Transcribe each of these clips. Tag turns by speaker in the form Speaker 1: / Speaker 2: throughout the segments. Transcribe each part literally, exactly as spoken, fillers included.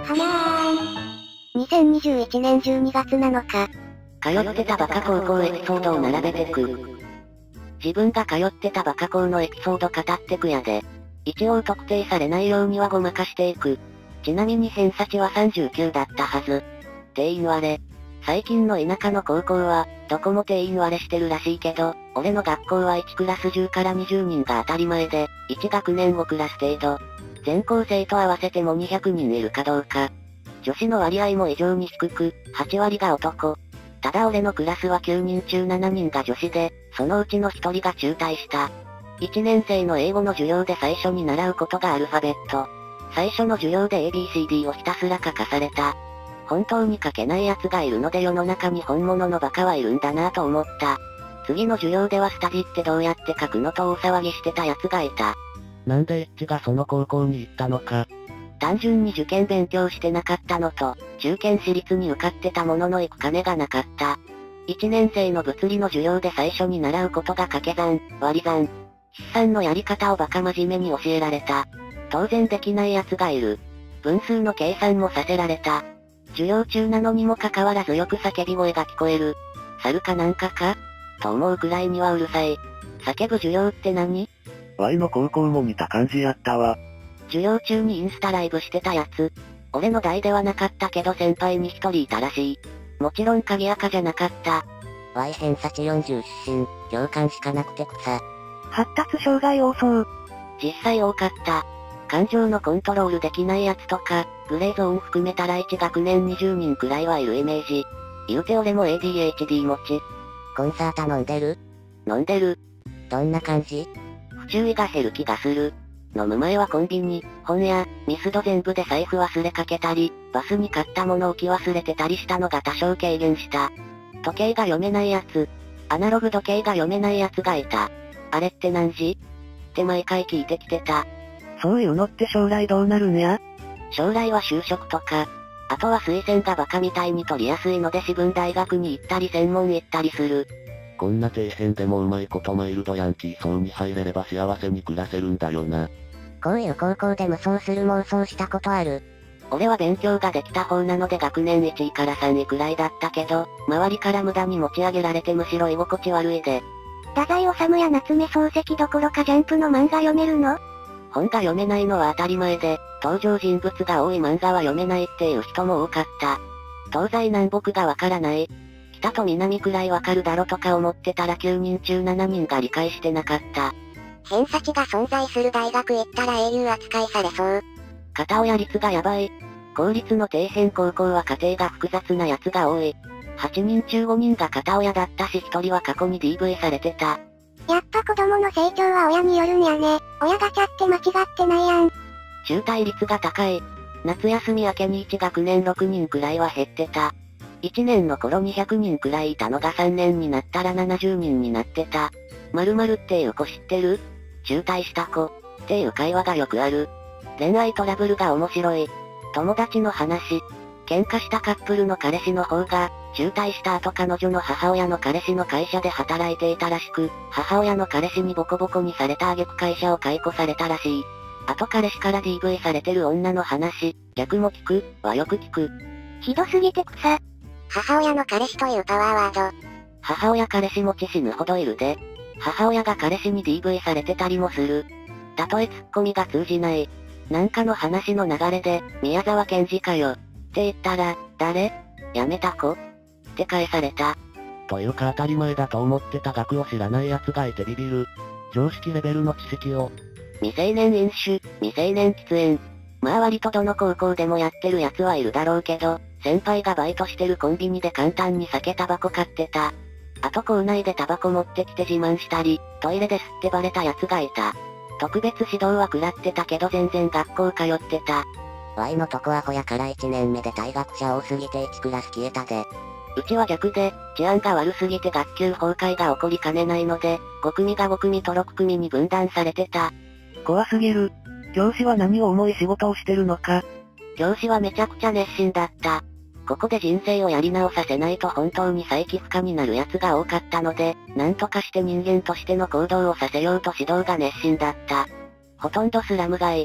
Speaker 1: はにゃーん。にせんにじゅういちねんじゅうにがつなのか。
Speaker 2: 通ってたバカ高校エピソードを並べてく。自分が通ってたバカ校のエピソード語ってくやで。一応特定されないようにはごまかしていく。ちなみに偏差値はさんじゅうきゅうだったはず。定員割れ。最近の田舎の高校は、どこも定員割れしてるらしいけど、俺の学校はいちクラスじゅうからにじゅうにんが当たり前で、いち学年ごクラス程度。全校生と合わせてもにひゃくにんいるかどうか。女子の割合も異常に低く、はちわりが男。ただ俺のクラスはきゅうにんちゅうななにんが女子で、そのうちのひとりが中退した。いちねん生の英語の授業で最初に習うことがアルファベット。最初の授業で エービーシーディー をひたすら書かされた。本当に書けない奴がいるので世の中に本物のバカはいるんだなぁと思った。次の授業ではスタディってどうやって書くのと大騒ぎしてた奴がいた。
Speaker 3: なんでエッチがその高校に行ったのか。
Speaker 2: 単純に受験勉強してなかったのと、中堅私立に受かってたものの行く金がなかった。いちねん生の物理の授業で最初に習うことが掛け算、割り算、筆算のやり方をバカ真面目に教えられた。当然できない奴がいる。分数の計算もさせられた。授業中なのにもかかわらずよく叫び声が聞こえる。猿かなんかかと思うくらいにはうるさい。叫ぶ授業って何？
Speaker 3: Y の高校も似た感じやったわ。
Speaker 2: 授業中にインスタライブしてたやつ。俺の代ではなかったけど先輩に一人いたらしい。もちろん鍵垢じゃなかった。
Speaker 4: Y 偏差値よんじゅう出身、共感しかなくて草。
Speaker 1: 発達障害多そう。
Speaker 2: 実際多かった。感情のコントロールできないやつとか、グレーゾーン含めたらいち学年にじゅうにんくらいはいるイメージ。言うて俺も エーディーエイチディー 持ち。
Speaker 4: コンサータ飲んでる？
Speaker 2: 飲んでる。
Speaker 4: どんな感じ？
Speaker 2: 不注意が減る気がする。飲む前はコンビニ、本屋、ミスド全部で財布忘れかけたり、バスに買ったもの置き忘れてたりしたのが多少軽減した。時計が読めないやつ。アナログ時計が読めないやつがいた。あれって何時？って毎回聞いてきてた。
Speaker 1: そういうのって将来どうなるんや？
Speaker 2: 将来は就職とか、あとは推薦がバカみたいに取りやすいので私分大学に行ったり専門行ったりする。
Speaker 3: こんな底辺でもうまいことマイルドヤンキー層に入れれば幸せに暮らせるんだよな。
Speaker 4: こういう高校で無双する妄想したことある？
Speaker 2: 俺は勉強ができた方なので学年いちいからさんいくらいだったけど、周りから無駄に持ち上げられてむしろ居心地悪いで。
Speaker 1: 太宰治や夏目漱石どころかジャンプの漫画読めるの？
Speaker 2: 本が読めないのは当たり前で、登場人物が多い漫画は読めないっていう人も多かった。東西南北がわからない。北と南くらいわかるだろとか思ってたらきゅうにんちゅうななにんが理解してなかった。
Speaker 4: 偏差値が存在する大学行ったら英雄扱いされそう。
Speaker 2: 片親率がやばい。公立の底辺高校は家庭が複雑なやつが多い。はちにんちゅうごにんが片親だったしひとりは過去に ディーブイ されてた。
Speaker 1: やっぱ子供の成長は親によるんやね。親ガチャって間違ってないやん。
Speaker 2: 中退率が高い。夏休み明けにいち学年ろくにんくらいは減ってた。いちねんの頃にひゃくにんくらいいたのがさんねんになったらななじゅうにんになってた。〇〇っていう子知ってる？中退した子。っていう会話がよくある。恋愛トラブルが面白い。友達の話。喧嘩したカップルの彼氏の方が、中退した後彼女の母親の彼氏の会社で働いていたらしく、母親の彼氏にボコボコにされた挙句会社を解雇されたらしい。あと彼氏から ディーブイ されてる女の話、逆も聞く、はよく聞く。
Speaker 1: ひどすぎて草。
Speaker 4: 母親の彼氏というパワーワード。
Speaker 2: 母親彼氏持ち死ぬほどいるで。母親が彼氏に ディーブイ されてたりもする。たとえツッコミが通じない。なんかの話の流れで、宮沢賢治かよ。って言ったら、誰？やめた子？って返された。
Speaker 3: というか当たり前だと思ってた学を知らない奴がいてビビる。常識レベルの知識を。
Speaker 2: 未成年飲酒、未成年喫煙。まあ割とどの高校でもやってる奴はいるだろうけど、先輩がバイトしてるコンビニで簡単に酒タバコ買ってた。あと校内でタバコ持ってきて自慢したり、トイレで吸ってバレた奴がいた。特別指導は食らってたけど全然学校通ってた。
Speaker 4: Y のとこアホやからいちねんめで退学者多すぎていちクラス消えたで。
Speaker 2: うちは逆で、治安が悪すぎて学級崩壊が起こりかねないので、ご組がご組とろく組に分断されてた。
Speaker 1: 怖すぎる。教師は何を思い仕事をしてるのか。
Speaker 2: 教師はめちゃくちゃ熱心だった。ここで人生をやり直させないと本当に再起不可になる奴が多かったので、なんとかして人間としての行動をさせようと指導が熱心だった。ほとんどスラム街。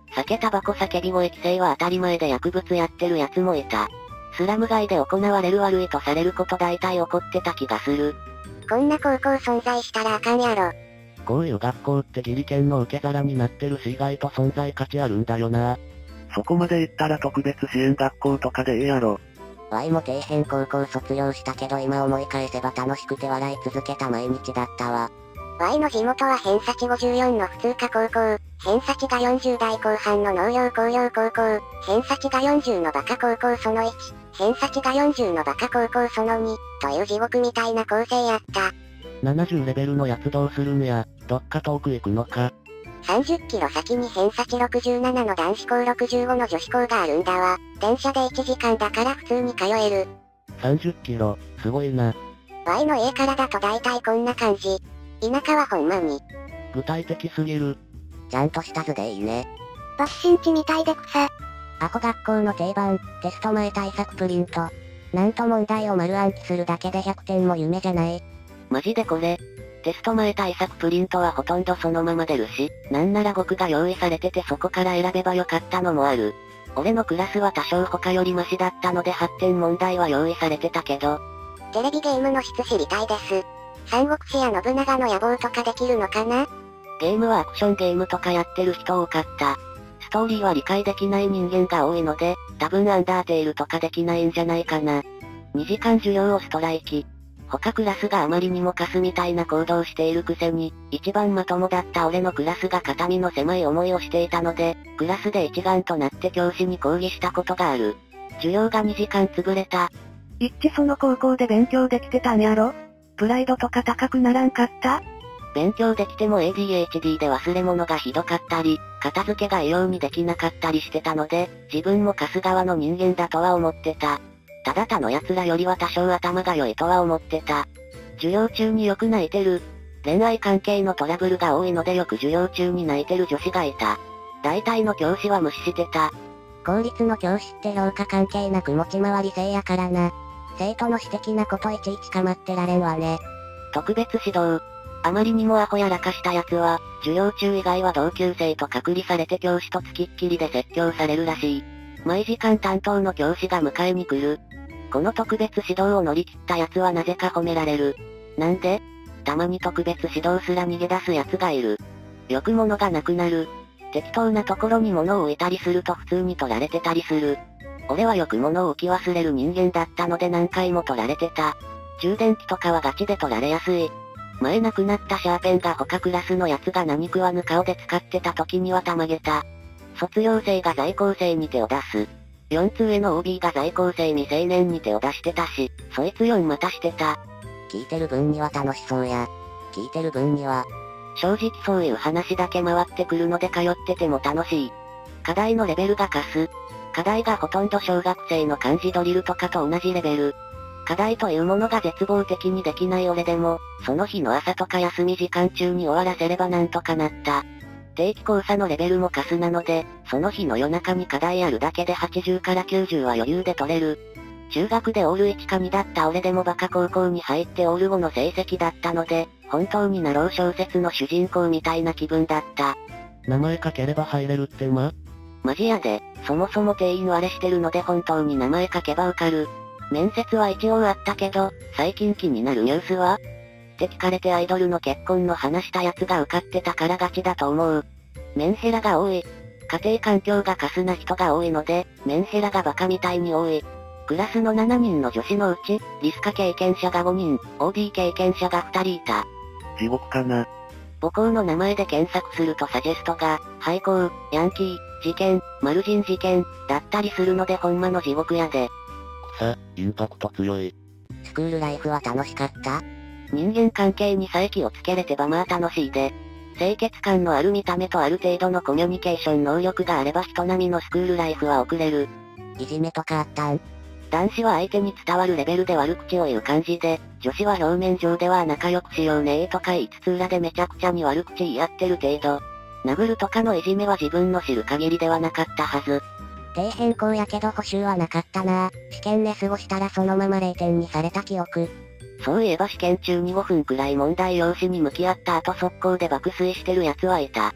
Speaker 2: 酒タバコ叫び声規制は当たり前で薬物やってる奴もいた。スラム街で行われる悪いとされること大体起こってた気がする。
Speaker 1: こんな高校存在したらあかんやろ。
Speaker 3: こういう学校ってギリ県の受け皿になってるし意外と存在価値あるんだよな。
Speaker 5: そこまで言ったら特別支援学校とかでええやろ。
Speaker 4: ワイも底辺高校卒業したけど今思い返せば楽しくて笑い続けた毎日だったわ。
Speaker 1: ワイの地元は偏差値ごじゅうよんの普通科高校、偏差値がよんじゅう代後半の農業工業高校、偏差値がよんじゅうのバカ高校そのいち、偏差値がよんじゅうのバカ高校そのに、という地獄みたいな構成やった。
Speaker 3: ななじゅうレベルのやつどうするんや、どっか遠く行くのか。
Speaker 1: さんじゅっキロ先に偏差値ろくじゅうななの男子校ろくじゅうごの女子校があるんだわ。電車でいちじかんだから普通に通える。
Speaker 3: さんじゅっキロ、すごいな。
Speaker 1: ワイの家からだと大体こんな感じ。田舎はほんまに。
Speaker 3: 具体的すぎる。
Speaker 4: ちゃんとした図でいいね。
Speaker 1: 爆心地みたいで草。
Speaker 4: アホ学校の定番、テスト前対策プリント。なんと問題を丸暗記するだけでひゃくてんも夢じゃない。
Speaker 2: マジでこれ。テスト前対策プリントはほとんどそのまま出るし、なんなら語句が用意されててそこから選べばよかったのもある。俺のクラスは多少他よりマシだったのではってん問題は用意されてたけど。
Speaker 1: テレビゲームの質知りたいです。三国志や信長の野望とかできるのかな？
Speaker 2: ゲームはアクションゲームとかやってる人多かった。ストーリーは理解できない人間が多いので、多分アンダーテールとかできないんじゃないかな。にじかん授業をストライキ。他クラスがあまりにもカスみたいな行動しているくせに、一番まともだった俺のクラスが肩身の狭い思いをしていたので、クラスで一丸となって教師に抗議したことがある。授業がにじかん潰れた。
Speaker 6: 一致その高校で勉強できてたんやろ？プライドとか高くならんかった？
Speaker 2: 勉強できても エーディーエイチディー で忘れ物がひどかったり、片付けが異様にできなかったりしてたので、自分も貸す側の人間だとは思ってた。ただ他の奴らよりは多少頭が良いとは思ってた。授業中によく泣いてる。恋愛関係のトラブルが多いのでよく授業中に泣いてる女子がいた。大体の教師は無視してた。
Speaker 4: 公立の教師って廊下関係なく持ち回り制やからな。生徒の私的なこといちいち構ってられんわね。
Speaker 2: 特別指導。あまりにもアホやらかした奴は、授業中以外は同級生と隔離されて教師と付きっきりで説教されるらしい。毎時間担当の教師が迎えに来る。この特別指導を乗り切った奴はなぜか褒められる。なんで？たまに特別指導すら逃げ出す奴がいる。よく物がなくなる。適当なところに物を置いたりすると普通に取られてたりする。俺はよく物を置き忘れる人間だったので何回も取られてた。充電器とかはガチで取られやすい。前亡くなったシャーペンが他クラスのやつが何食わぬ顔で使ってた時にはたまげた。卒業生が在校生に手を出す。よんつ上の オービー が在校生未成年に手を出してたし、そいつよんまたしてた。
Speaker 4: 聞いてる分には楽しそうや。聞いてる分には。
Speaker 2: 正直そういう話だけ回ってくるので通ってても楽しい。課題のレベルがカス。課題がほとんど小学生の漢字ドリルとかと同じレベル。課題というものが絶望的にできない俺でも、その日の朝とか休み時間中に終わらせればなんとかなった。定期考査のレベルもカスなので、その日の夜中に課題あるだけではちじゅうからきゅうじゅうは余裕で取れる。中学でオールいちかにだった俺でもバカ高校に入ってオールごの成績だったので、本当にナロー小説の主人公みたいな気分だった。
Speaker 3: 名前書ければ入れるってま？
Speaker 2: マジやで、そもそも定員割れしてるので本当に名前書けば受かる。面接は一応あったけど、最近気になるニュースはって聞かれてアイドルの結婚の話したやつが受かってたからガチだと思う。メンヘラが多い。家庭環境がカスな人が多いので、メンヘラがバカみたいに多い。クラスのしちにんの女子のうち、リスカ経験者がごにん、オーディー 経験者がふたりいた。
Speaker 5: 地獄かな。
Speaker 2: 母校の名前で検索するとサジェストが、廃校、ヤンキー、事件、マルジン事件、だったりするのでほんまの地獄やで。
Speaker 3: さ、インパクト強い。
Speaker 4: スクールライフは楽しかった？
Speaker 2: 人間関係にさえ気をつけれてばまあ楽しいで。清潔感のある見た目とある程度のコミュニケーション能力があれば人並みのスクールライフは送れる。
Speaker 4: いじめとかあったん？
Speaker 2: 男子は相手に伝わるレベルで悪口を言う感じで、女子は表面上では仲良くしようねーとか言いつつ裏でめちゃくちゃに悪口言い合ってる程度。殴るとかのいじめは自分の知る限りではなかったはず。
Speaker 4: 底辺校やけど補習はなかったな。試験で過ごしたらそのままれいてんにされた記憶。
Speaker 2: そういえば試験中にごふんくらい問題用紙に向き合った後速攻で爆睡してる奴はいた。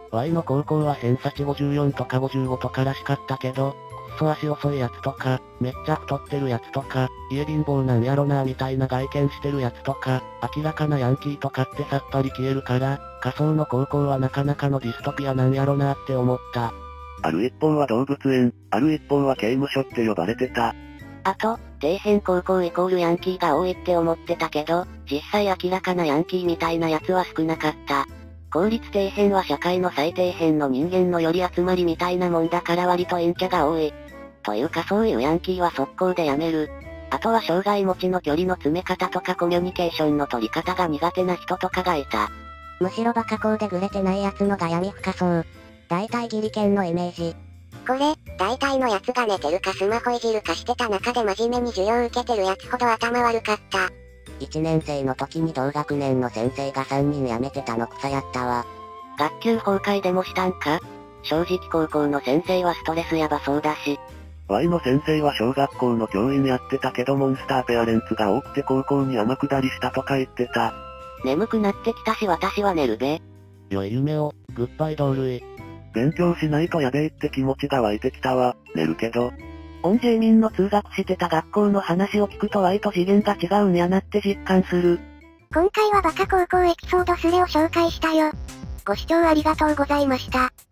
Speaker 3: Y の高校は偏差値ごじゅうよんとかごじゅうごとからしかったけど、くっそ足遅いやつとか、めっちゃ太ってるやつとか、家貧乏なんやろなみたいな外見してるやつとか、明らかなヤンキーとかってさっぱり消えるから、仮想の高校はなかなかのディストピアなんやろなって思った。
Speaker 5: ある一方は動物園、ある一方は刑務所って呼ばれてた。
Speaker 2: あと、底辺高校イコールヤンキーが多いって思ってたけど、実際明らかなヤンキーみたいなやつは少なかった。公立底辺は社会の最底辺の人間のより集まりみたいなもんだから割と陰キャが多い。というかそういうヤンキーは速攻でやめる。あとは障害持ちの距離の詰め方とかコミュニケーションの取り方が苦手な人とかがいた。
Speaker 4: むしろバカ校でグレてないやつのが闇深そう。大体ギリケンのイメージ。
Speaker 1: これ、大体のやつが寝てるかスマホいじるかしてた中で真面目に授業受けてるやつほど頭悪かった。
Speaker 4: いちねん生の時に同学年の先生がさんにん辞めてたの草やったわ。
Speaker 2: 学級崩壊でもしたんか？正直高校の先生はストレスやばそうだし。
Speaker 5: Y の先生は小学校の教員やってたけどモンスターペアレンツが多くて高校に天下りしたとか言ってた。
Speaker 2: 眠くなってきたし私は寝るべ。
Speaker 3: 良い夢を、グッバイ同類。
Speaker 5: 勉強しないとやべえって気持ちが湧いてきたわ。寝るけど。
Speaker 6: オンジェイミンの通学してた学校の話を聞くと Y と次元が違うんやなって実感する。
Speaker 1: 今回はバカ高校エピソードスレを紹介したよ。ご視聴ありがとうございました。